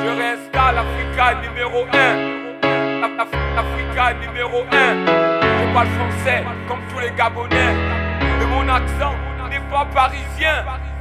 Je reste là, l'Africa numéro 1. L'Africa numéro 1. Je parle français comme tous les Gabonais. Mais mon accent n'est pas parisien.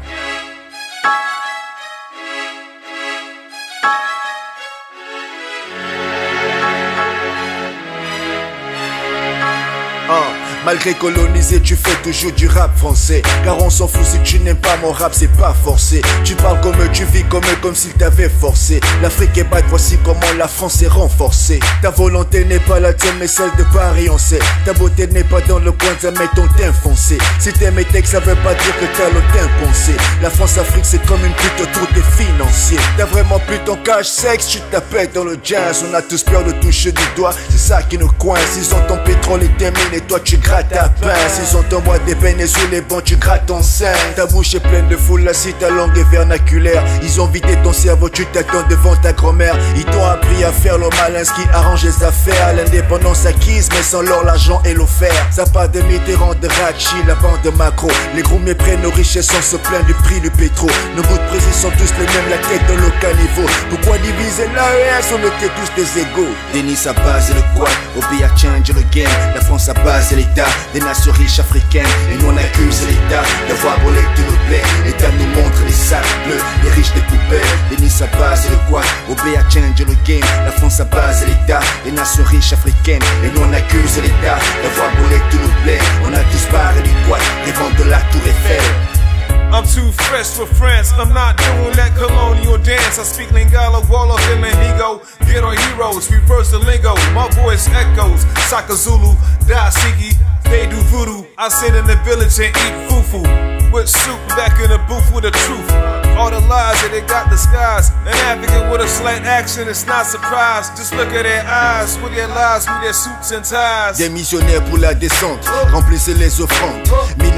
Malgré colonisé, tu fais toujours du rap français. Car on s'en fout si tu n'aimes pas mon rap, c'est pas forcé. Tu parles comme eux, tu vis comme eux, comme s'ils t'avaient forcé. L'Afrique est bad, voici comment la France est renforcée. Ta volonté n'est pas la tienne, mais celle de Paris, on sait. Ta beauté n'est pas dans le coin, ça met ton teint foncé. Si t'aimes mes textes, ça veut pas dire que t'as le teint poncé. La France-Afrique, c'est comme une pute autour des financiers. T'as vraiment plus ton cash sexe, tu t'appelles dans le jazz. On a tous peur de toucher du doigt, c'est ça qui nous coince. Ils ont ton pétrole et tes mines et toi tu grattes ta pince. Ils ont ton bois d'ébène et sous les bancs tu grattes ton sein. Ta bouche est pleine de foule, si ta langue est vernaculaire. Ils ont vidé ton cerveau, tu t'attends devant ta grand-mère. Ils t'ont appris à faire le malin, ce qui arrange les affaires. L'indépendance acquise, mais sans l'or, l'argent et l'offert. Ça part de Mitterrand, de Rachi, la bande de Macron. Les gros méprennent nos richesses, on se plaint du prix du pétrole. Nos bouts de précis sont tous les mêmes, la tête dans le caniveau. Pourquoi diviser l'AES, on était tous des égaux. Denis à base et le quad, OB a change le game. La France à base et l'État, des nations riches africaines. Et nous on accuse l'État d'avoir volé tout le blé. L'État nous montre les sacs bleus, les riches des poubelles. Denis à base et le quad, OB a change le game. La France à base et l'État, des nations riches africaines. Et nous on accuse l'État d'avoir volé tout le blé. On a tous parlé du quad, les ventes de la Tour Eiffel. I'm too fresh for France, I'm not doing that colonial dance. I speak Lingala, Wolof, and Mahigo. Get our heroes, reverse the lingo. My voice echoes, Saka Zulu, Dasiki, they do voodoo. I sit in the village and eat fufu. With soup back in the booth with the truth. All the lies that they got disguised. An African with a slight accent, it's not surprise. Just look at their eyes, with their lies, with their suits and ties. Des missionnaires pour la descente, remplissez les offrandes.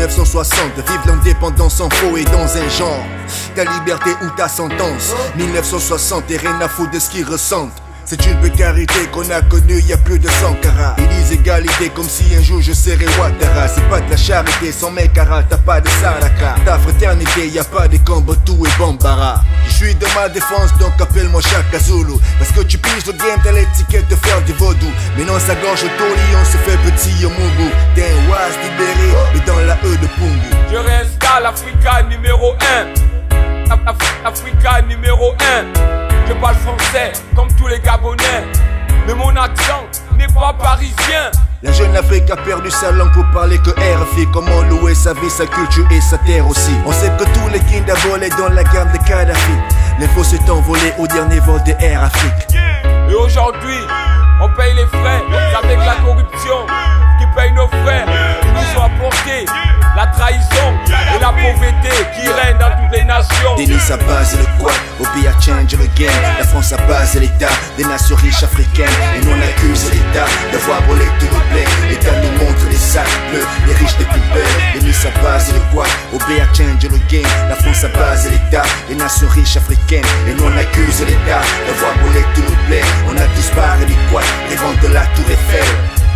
1960, vive l'indépendance sans faux et dans un genre. Ta liberté ou ta sentence. 1960, et rien à foutre de ce qu'ils ressentent. C'est une précarité qu'on a connue, y a plus de Sankara. Ils disent égalité comme si un jour je serais Ouattara. C'est pas de la charité, sans Mekara, t'as pas de Saraka. Ta fraternité, y a pas de Kambotou et Bambara. Je suis de ma défense, donc appelle-moi Chaka Zulu. Parce que tu piges le game, t'as l'étiquette de faire du vaudou. Mais non, sa gorge au taulier, on se fait petit au Mungu. T'es un oise libéré, mais dans la E de Pungu. Je reste à l'Africa numéro 1. L'Africa numéro 1. Je parle français comme tous les Gabonais. Mais mon accent n'est pas parisien. La jeune Afrique a perdu sa langue pour parler que RFI. Comment louer sa vie, sa culture et sa terre aussi. On sait que tous les kings a volé dans la gamme de Kadhafi. L'info s'est envolée au dernier vol de Air Afrique. Et aujourd'hui, on paye les frais avec la corruption qui paye nos frères. Ils nous ont apporté la trahison et la pauvreté qui règne dans toutes les nations. Denis à base et le quad, OB a change le game. La France à base et l'État, des nations riches africaines. Et nous on accuse l'État d'avoir volé tout le blé. L'État nous montre les sacs bleus, les riches des poubelles. Denis à base et le quad, OB a change le game. La France à base et l'État, des nations riches africaines. Et nous on accuse l'État d'avoir volé tout le blé. On a tous parlé du quad, les ventes de la Tour Eiffel.